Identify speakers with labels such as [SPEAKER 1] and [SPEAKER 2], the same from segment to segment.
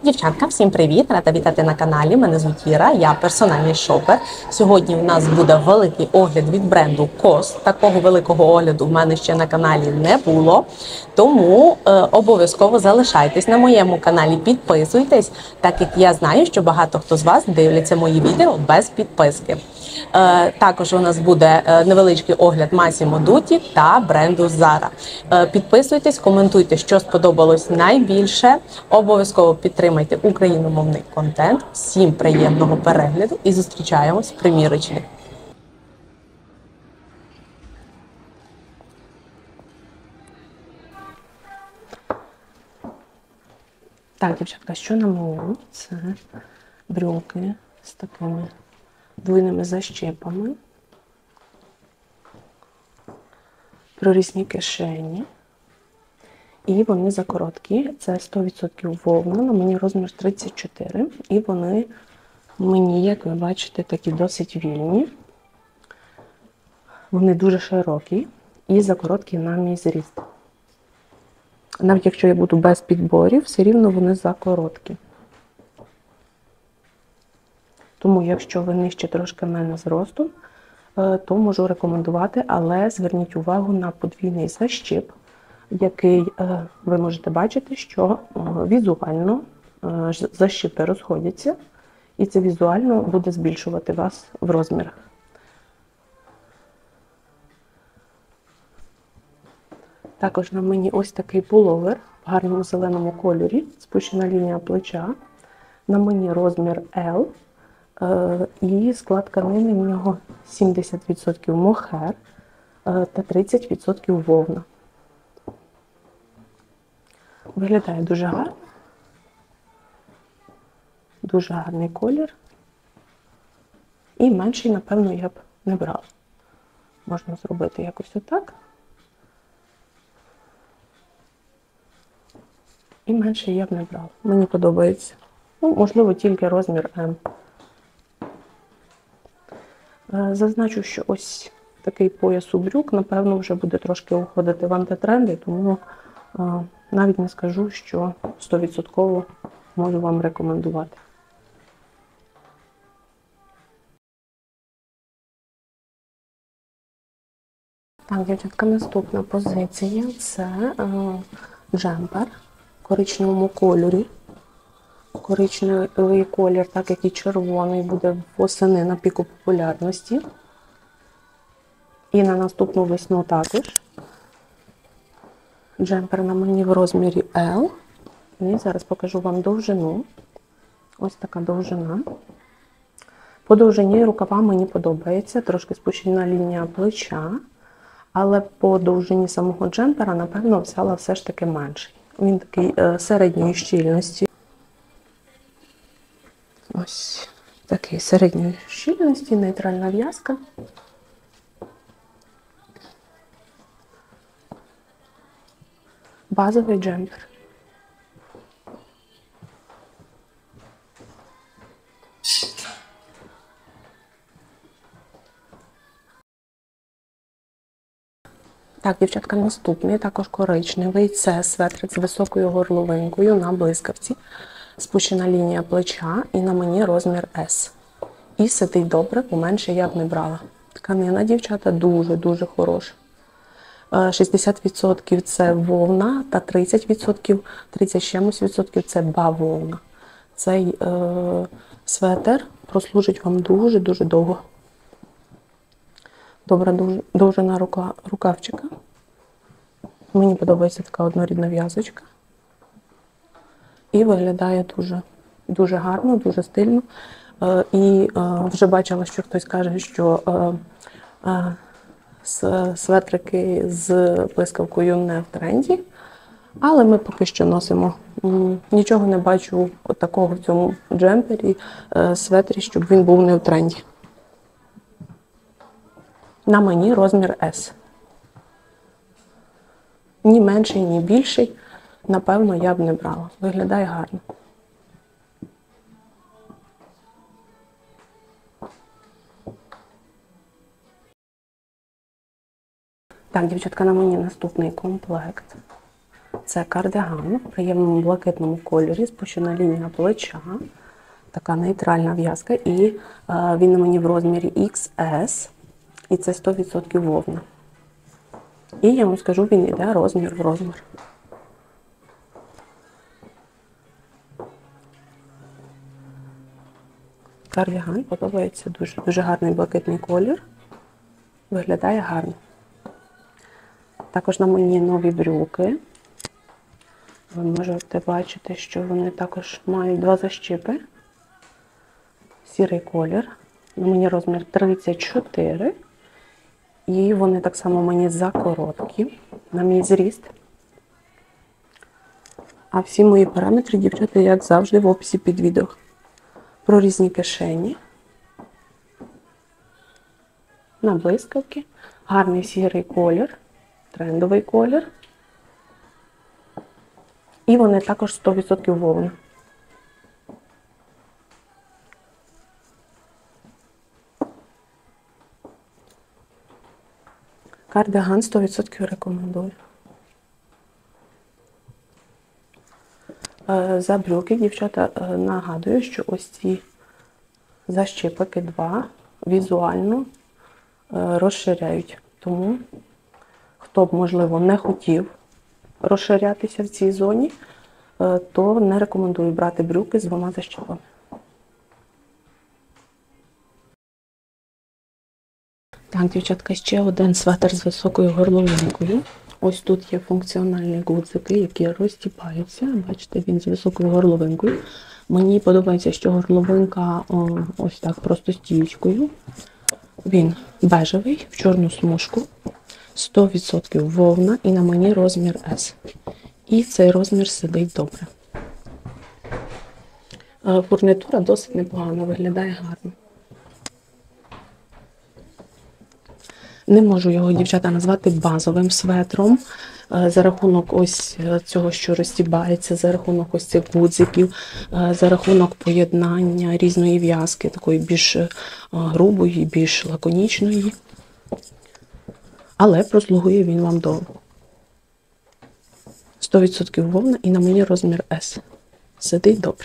[SPEAKER 1] Дівчатка, всім привіт! Рада вітати на каналі. Мене звуть Іра, я персональний шопер. Сьогодні у нас буде великий огляд від бренду COS. Такого великого огляду в мене ще на каналі не було. Тому обов'язково залишайтесь на моєму каналі, підписуйтесь, так як я знаю, що багато хто з вас дивляться мої відео без підписки. Також у нас буде невеличкий огляд Massimo Dutti та бренду Zara. Підписуйтесь, коментуйте, що сподобалось найбільше. Обов'язково підтримайте україномовний контент. Всім приємного перегляду і зустрічаємось в примірочних. Так, дівчатка, що на меню? Це брюки з такими двойними защепами, прорізні кишені, і вони закороткі, це 100% вовна, на мені розмір 34, і вони мені, як ви бачите, такі досить вільні, вони дуже широкі і закороткі на мій зріст. Навіть якщо я буду без підборів, все рівно вони закороткі. Тому, якщо ви нижче трошки мене зросту, то можу рекомендувати, але зверніть увагу на подвійний защіп, який ви можете бачити, що візуально защіпи розходяться, і це візуально буде збільшувати вас в розмірах. Також на мені ось такий пуловер в гарному зеленому кольорі, спущена лінія плеча. На мені розмір L. І склад тканини в нього 70% мохер та 30% вовна. Виглядає дуже гарно. Дуже гарний колір. І менший, напевно, я б не брала. Можна зробити якось отак. І менший я б не брала. Мені подобається. Ну, можливо, тільки розмір М. Зазначу, що ось такий пояс у брюк, напевно, вже буде трошки уходити в антитренди, тому навіть не скажу, що 100% можу вам рекомендувати. Так, дівчатка, наступна позиція – це джемпер в коричневому кольорі. Коричневий колір, так як і червоний, буде восени на піку популярності. І на наступну весну також. Джемпер на мені в розмірі L. І зараз покажу вам довжину. Ось така довжина. По довжині рукава мені подобається. Трошки спущена лінія плеча. Але по довжині самого джемпера, напевно, взяла все ж таки менший. Він такий середньої щільності. Ось такий середньої щільності, нейтральна в'язка. Базовий джемпер. Так, дівчатка, наступний, також коричневий. Це светрик з високою горловинкою на блискавці. Спущена лінія плеча і на мені розмір S. І сидить добре, поменше я б не брала. Тканина, дівчата, дуже-дуже хороша. 60% це вовна та 30 чимось відсотків це бавовна. Цей светр прослужить вам дуже-дуже довго. Добра довжина рукавчика. Мені подобається така однорідна в'язочка. І виглядає дуже гарно, дуже стильно. І вже бачила, що хтось каже, що светрики з блискавкою не в тренді. Але ми поки що носимо. Нічого не бачу такого в цьому джемпері, светрі, щоб він був не в тренді. На мені розмір S. Ні менший, ні більший. Напевно, я б не брала. Виглядає гарно. Так, дівчатка, на мені наступний комплект. Це кардиган в приємному блакитному кольорі, спущена лінія плеча, така нейтральна в'язка, і він на мені в розмірі XS, і це 100% вовна. І я вам скажу, він йде розмір в розмір. Кардиган подобається дуже, дуже гарний блакитний колір, виглядає гарно. Також на мені нові брюки. Ви можете бачити, що вони також мають 2 защіпи. Сірий колір. На мені розмір 34. І вони так само мені закороткі, на мій зріст. А всі мої параметри, дівчата, як завжди, в описі під відео. Про різні кишені. На блискавки. Гарний сірий колір. Трендовий колір. І вони також 100% вовна. Кардиган 100% рекомендую. За брюки, дівчата, нагадую, що ось ці защіпики 2 візуально розширяють. Тому, хто б, можливо, не хотів розширятися в цій зоні, то не рекомендую брати брюки з 2 защіпами. Так, дівчатка, ще один светр з високою горловинкою. Ось тут є функціональні гудзики, які розтіпаються. Бачите, він з високою горловинкою. Мені подобається, що горловинка ось так просто стіючкою. Він бежевий, в чорну смужку. 100% вовна і на мені розмір S. І цей розмір сидить добре. Фурнитура досить непогано, виглядає гарно. Не можу його, дівчата, назвати базовим светром. За рахунок ось цього, що розтібається, за рахунок ось цих гудзиків, за рахунок поєднання різної в'язки, такої більш грубої, більш лаконічної. Але прослугує він вам довго. 100% вовна і на мені розмір S. Сидить добре.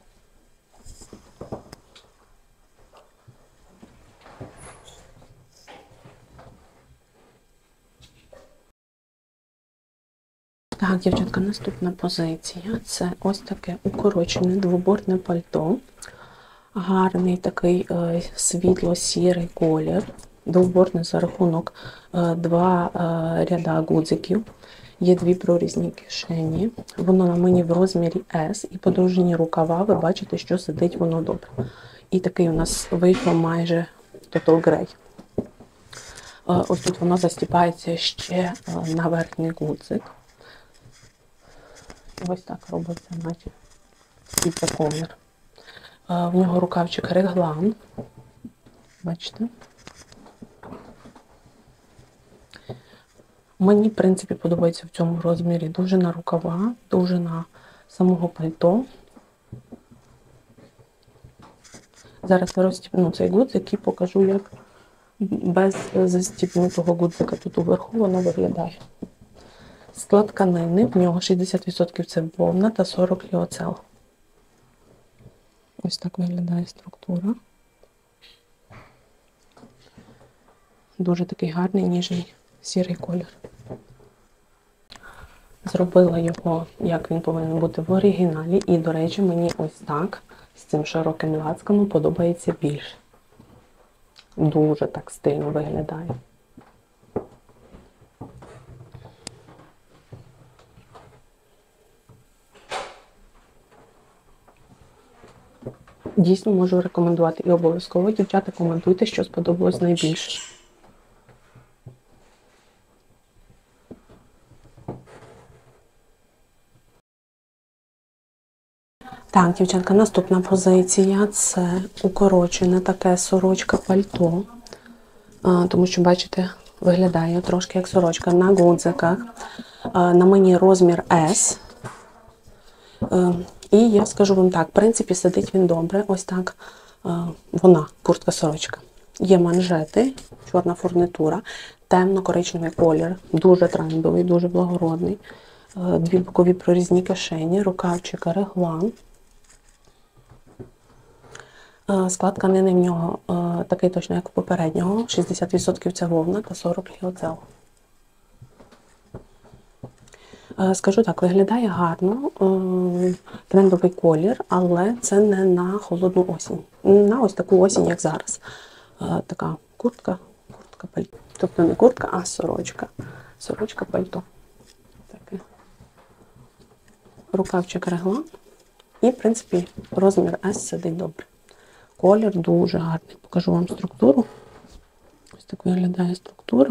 [SPEAKER 1] Так, дівчатка, наступна позиція. Це ось таке укорочене двобортне пальто. Гарний такий світло-сірий колір. Двобортне за рахунок 2 ряда гудзиків. Є 2 прорізні кишені. Воно на мені в розмірі S. І по довжині рукава ви бачите, що сидить воно добре. І такий у нас вийшло майже Total Grey. Ось тут воно застіпається ще на верхній гудзик. Ось так робиться, наче світлий колір. В нього рукавчик реглан. Бачите? Мені, в принципі, подобається в цьому розмірі довжина рукава, довжина самого пальто. Зараз я розстібну цей гудзик і покажу, як без застібнутого гудзика тут уверху воно виглядає. Склад тканини, в нього 60% це вовна та 40% ліоцел. Ось так виглядає структура. Дуже такий гарний, ніжний, сірий колір. Зробила його, як він повинен бути в оригіналі. І, до речі, мені ось так, з цим широким лацканом, подобається більше. Дуже так стильно виглядає. Дійсно можу рекомендувати і обов'язково, дівчата, коментуйте, що сподобалось найбільше. Так, дівчатка, наступна позиція – це укорочене таке сорочка-пальто. Тому що, бачите, виглядає трошки як сорочка на гудзиках. На мені розмір S. І я скажу вам так, в принципі, сидить він добре. Ось так вона, куртка-сорочка. Є манжети, чорна фурнитура, темно-коричневий колір, дуже трендовий, дуже благородний. Дві бокові прорізні кишені, рукавчик реглан. Склад тканини в нього такий точно, як у попереднього. 60% це вовна та 40% ліоцел. Скажу так, виглядає гарно, трендовий колір, але це не на холодну осінь. На ось таку осінь, як зараз. Така куртка пальто. Тобто не куртка, а сорочка. Сорочка пальто. Таке. Рукавчик реглан. І, в принципі, розмір S сидить добре. Колір дуже гарний. Покажу вам структуру. Ось так виглядає структура.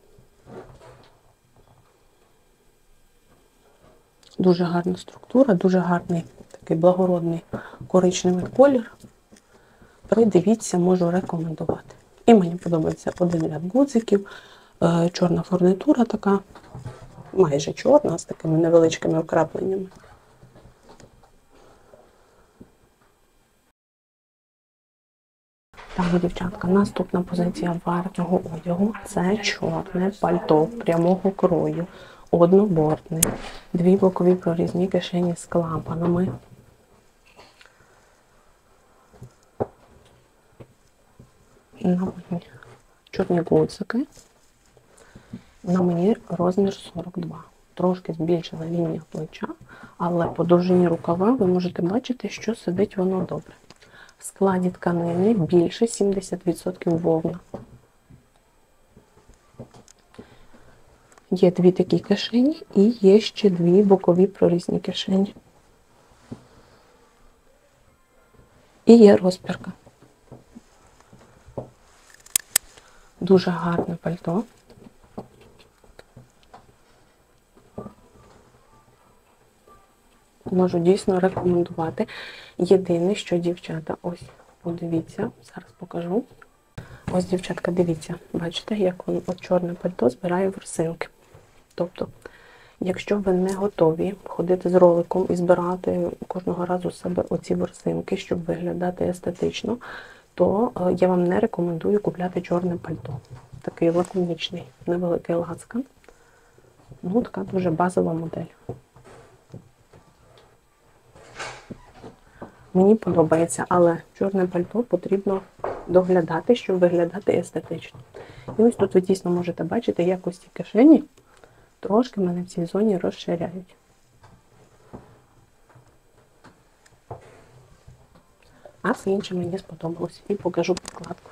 [SPEAKER 1] Дуже гарна структура, дуже гарний такий благородний коричневий колір. Придивіться, можу рекомендувати. І мені подобається один ряд гудзиків, чорна фурнитура така, майже чорна, з такими невеличкими вкрапленнями. Так, дівчатка, наступна позиція верхнього одягу – це чорне пальто прямого крою, однобортне, дві бокові прорізні кишені з клапанами. На мені чорні гудзики. На мені розмір 42. Трошки збільшена лінія плеча, але по довжині рукава ви можете бачити, що сидить воно добре. В складі тканини більше 70% вовна. Є дві такі кишені і є ще дві бокові прорізні кишені. І є розпірка. Дуже гарне пальто. Можу дійсно рекомендувати. Єдине, що, дівчата, ось, подивіться, зараз покажу. Ось, дівчатка, дивіться, бачите, як от чорне пальто збирає ворсинки. Тобто, якщо ви не готові ходити з роликом і збирати кожного разу з себе оці ворсинки, щоб виглядати естетично, то я вам не рекомендую купляти чорне пальто. Такий лаконічний, невеликий лацкан. Ну, така дуже базова модель. Мені подобається, але чорне пальто потрібно доглядати, щоб виглядати естетично. І ось тут ви дійсно можете бачити, як ось ці кишені трошки мене в цій зоні розширяють. А все інше мені сподобалось. І покажу підкладку.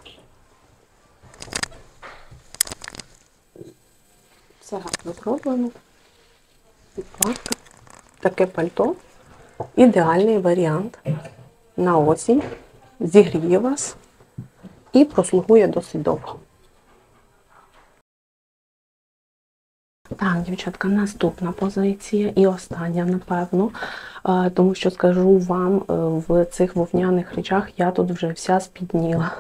[SPEAKER 1] Все гарно зроблено. Підкладка. Таке пальто. Ідеальний варіант на осінь. Зігріє вас і прослугує досить довго. Так, дівчатка, наступна позиція і остання, напевно, тому що скажу вам, в цих вовняних речах я тут вже вся спітніла.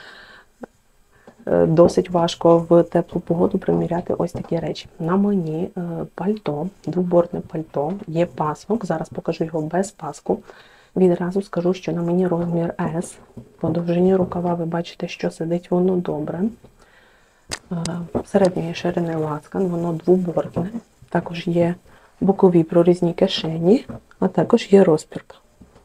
[SPEAKER 1] Досить важко в теплу погоду приміряти ось такі речі. На мені пальто, двобортне пальто, є пасок, зараз покажу його без паску. Відразу скажу, що на мені розмір S. По довжині рукава ви бачите, що сидить воно добре. Середньої ширини лацкан, воно двобортне. Також є бокові прорізні кишені, а також є розпірка.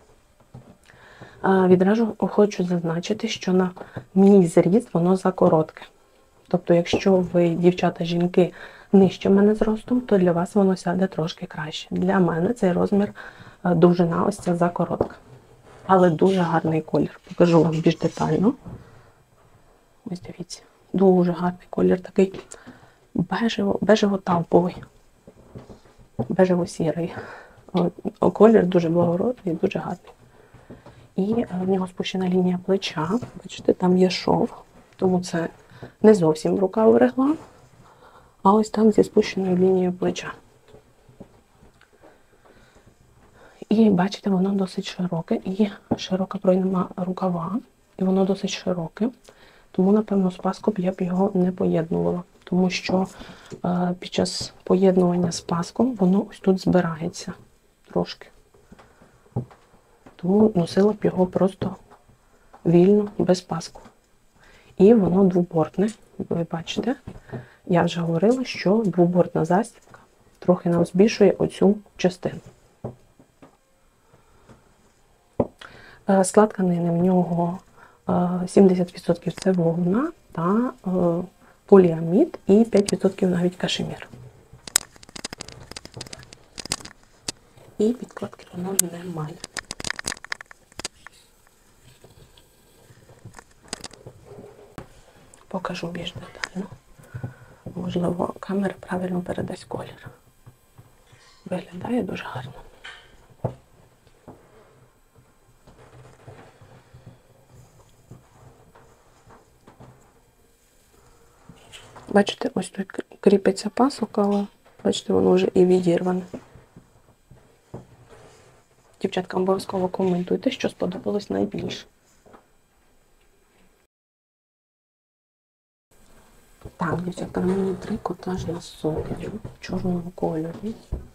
[SPEAKER 1] Відразу хочу зазначити, що на мій зріст воно закоротке. Тобто, якщо ви, дівчата-жінки, нижче мене зростом, то для вас воно сяде трошки краще. Для мене цей розмір довжина ось ця закоротка. Але дуже гарний колір. Покажу вам більш детально. Ось дивіться. Дуже гарний колір, такий бежево-тауповий, бежево-сірий. Колір дуже благородний, дуже гарний. І в нього спущена лінія плеча. Бачите, там є шов, тому це не зовсім рукав реглан, а ось там зі спущеною лінією плеча. І бачите, воно досить широке, і широка пройма рукава, і воно досить широке. Тому, напевно, з паском я б його не поєднувала, тому що під час поєднування з паском воно ось тут збирається трошки. Тому носила б його просто вільно, без паску. І воно двобортне, ви бачите, я вже говорила, що двобортна застібка трохи нам збільшує оцю частину. Склад тканини в нього 70% це вовна та поліамід і 5% навіть кашемір. І підкладки воно немає. Покажу більш детально. Можливо, камера правильно передасть колір. Виглядає дуже гарно. Бачите, ось тут кріпиться пасок, але бачите, воно вже і відірване. Дівчатка, обов'язково коментуйте, що сподобалось найбільше. Так, дівчатка, на мені трикотажна сукня в чорному кольорі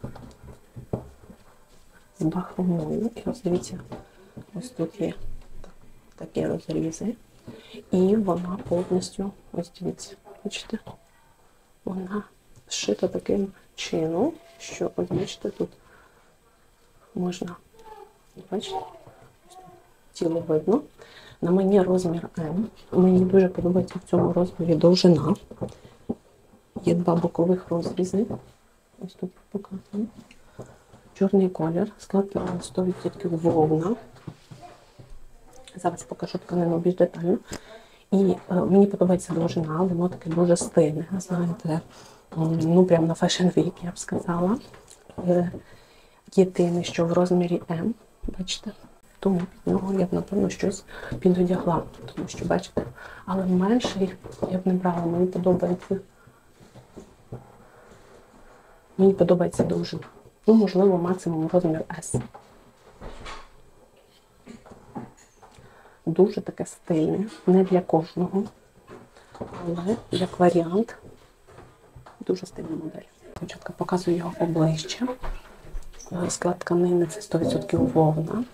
[SPEAKER 1] з бахромою. І ось дивіться, ось тут є такі розрізи. І вона повністю, ось дивіться, бачите, вона зшита таким чином, що, ось бачите, тут можна, бачите, тіло видно. На мені розмір М. Мені дуже подобається в цьому розмірі довжина. Є два бокових розрізи. Ось тут показано. Чорний колір. Склад 100% вовна. Зараз покажу тканину більш детально. І мені подобається довжина, воно таке дуже стильне. Знаєте, ну прямо на Fashion Week, я б сказала. Єдине, що в розмірі М, бачите, тому під нього я б, напевно, щось підодягла, тому що, бачите, але менший я б не брала, мені подобається довжина. Ну, можливо, максимум розмір S. Дуже таке стильне, не для кожного, але як варіант, дуже стильна модель. Спочатку показую його обличчя. Склад тканини це 100% вовна.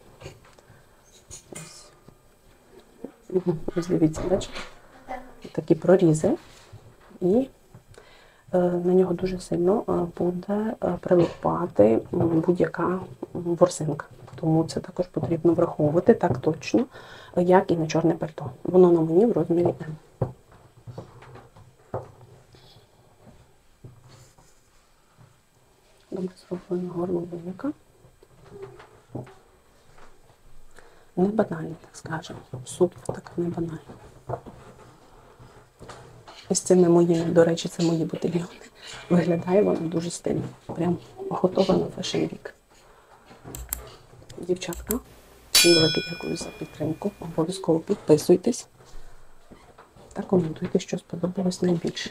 [SPEAKER 1] Ось дивіться, бачите, такі прорізи. І на нього дуже сильно буде прилипати будь-яка ворсинка. Тому це також потрібно враховувати так точно, як і на чорне пальто. Воно на мені в розмірі М. Добре зроблено горловинка. Не банально, так скажемо. Сукня така не банальна. Ось цими моїми, до речі, це мої ботильйони. Виглядає вона дуже стильно. Прям готова на Fashion Week. Дівчатка, всім велике дякую за підтримку. Обов'язково підписуйтесь та коментуйте, що сподобалось найбільше.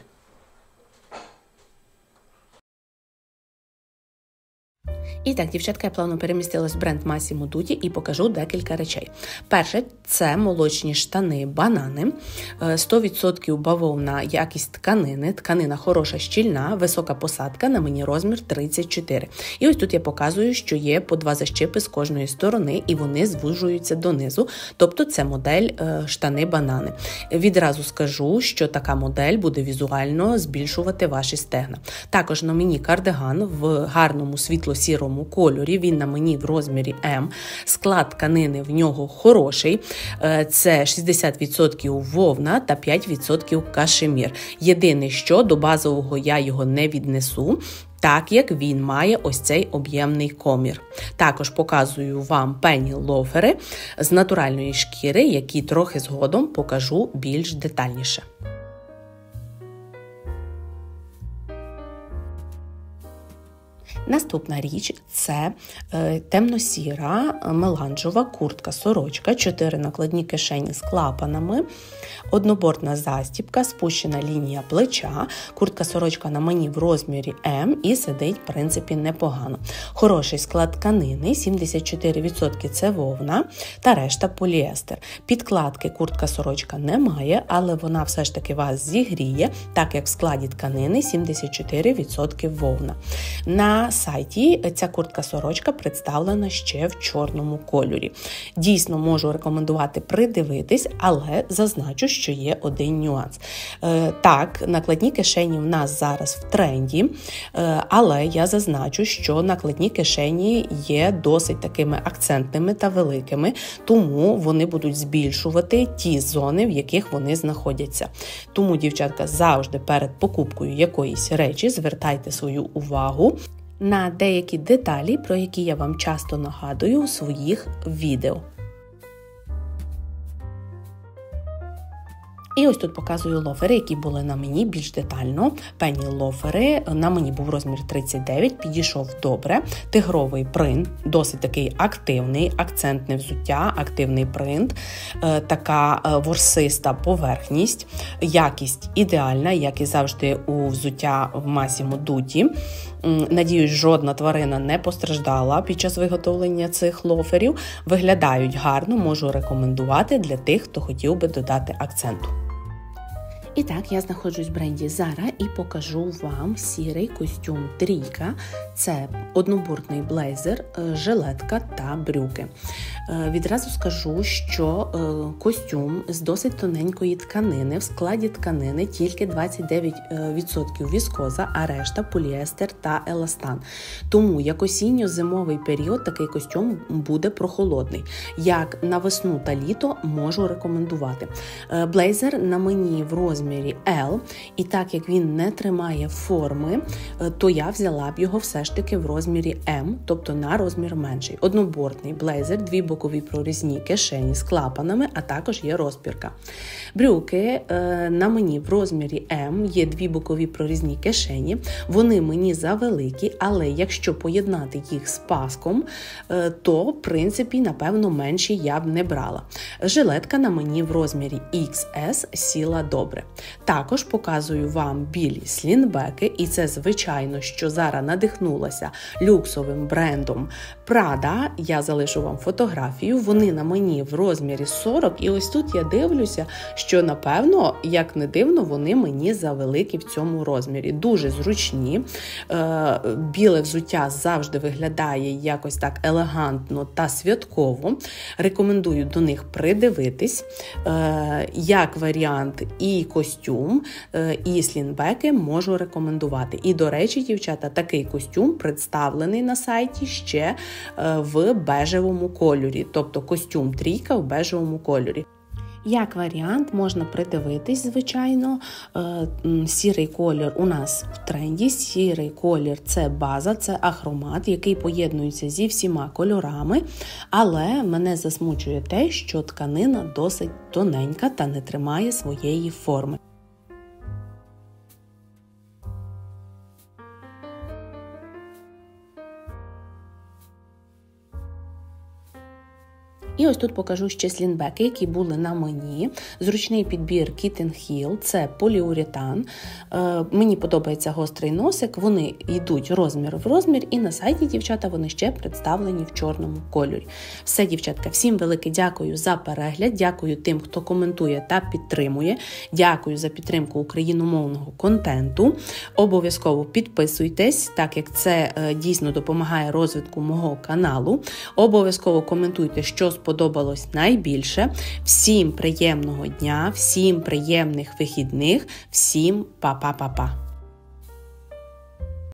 [SPEAKER 1] І так, дівчатка, я плавно перемістилась в бренд Massimo Dutti і покажу декілька речей. Перше, це молочні штани банани, 100% бавовна якість тканини, тканина хороша, щільна, висока посадка, на мені розмір 34. І ось тут я показую, що є по 2 защипи з кожної сторони, і вони звужуються донизу, тобто це модель штани банани. Відразу скажу, що така модель буде візуально збільшувати ваші стегна. Також на мені кардиган в гарному світло-сірому кольорі, він на мені в розмірі М. Склад тканини в нього хороший, це 60% вовна та 5% кашемір. Єдине, що до базового я його не віднесу, так як він має ось цей об'ємний комір. Також показую вам пенні-лофери з натуральної шкіри, які трохи згодом покажу більш детальніше. Наступна річ – це темно-сіра меланжева куртка-сорочка, 4 накладні кишені з клапанами, однобортна застібка, спущена лінія плеча, куртка-сорочка на мені в розмірі М і сидить, в принципі, непогано. Хороший склад тканини, 74% це вовна та решта поліестер. Підкладки куртка-сорочка немає, але вона все ж таки вас зігріє, так як в складі тканини 74% вовна. На на сайті ця куртка-сорочка представлена ще в чорному кольорі. Дійсно, можу рекомендувати придивитись, але зазначу, що є один нюанс. Так, накладні кишені в нас зараз в тренді, але я зазначу, що накладні кишені є досить такими акцентними та великими, тому вони будуть збільшувати ті зони, в яких вони знаходяться. Тому, дівчатка, завжди перед покупкою якоїсь речі звертайте свою увагу на деякі деталі, про які я вам часто нагадую у своїх відео. І ось тут показую лофери, які були на мені більш детально. Пенні лофери, на мені був розмір 39, підійшов добре. Тигровий принт, досить такий активний, акцентне взуття, активний принт, така ворсиста поверхність, якість ідеальна, як і завжди у взуття в Massimo Dutti. Надіюсь, жодна тварина не постраждала під час виготовлення цих лоферів. Виглядають гарно, можу рекомендувати для тих, хто хотів би додати акценту. І так, я знаходжусь в бренді Zara і покажу вам сірий костюм трійка. Це однобортний блейзер, жилетка та брюки. Відразу скажу, що костюм з досить тоненької тканини, в складі тканини тільки 29% віскоза, а решта поліестер та еластан. Тому як осінньо-зимовий період такий костюм буде прохолодний. Як на весну та літо можу рекомендувати. Блейзер на мені в розмірі L, і так як він не тримає форми, то я взяла б його все ж таки в розмірі M, тобто на розмір менший. Однобортний блейзер, дві бокові прорізні кишені з клапанами, а також є розпірка. Брюки на мені в розмірі M, є дві бокові прорізні кишені, вони мені завеликі, але якщо поєднати їх з паском, то в принципі, напевно, менші я б не брала. Жилетка на мені в розмірі XS сіла добре. Також показую вам білі слінбеки, і це звичайно, що Zara надихнулася люксовим брендом Prada. Я залишу вам фотографію, вони на мені в розмірі 40, і ось тут я дивлюся, що напевно, як не дивно, вони мені завеликі в цьому розмірі. Дуже зручні, біле взуття завжди виглядає якось так елегантно та святково. Рекомендую до них придивитись, як варіант і костюм, і слінбеки можу рекомендувати. І, до речі, дівчата, такий костюм представлений на сайті ще в бежевому кольорі, тобто костюм трійка в бежевому кольорі. Як варіант можна придивитись, звичайно, сірий колір у нас в тренді, сірий колір – це база, це ахромат, який поєднується зі всіма кольорами, але мене засмучує те, що тканина досить тоненька та не тримає своєї форми. І ось тут покажу ще слінбеки, які були на мені. Зручний підбір Kitten Heel, це поліуретан. Мені подобається гострий носик, вони йдуть розмір в розмір, і на сайті, дівчата, вони ще представлені в чорному кольорі. Все, дівчатка, всім велике дякую за перегляд, дякую тим, хто коментує та підтримує, дякую за підтримку україномовного контенту. Обов'язково підписуйтесь, так як це дійсно допомагає розвитку мого каналу. Обов'язково коментуйте, що сподобалось найбільше. Всім приємного дня, всім приємних вихідних, всім па-па-па-па.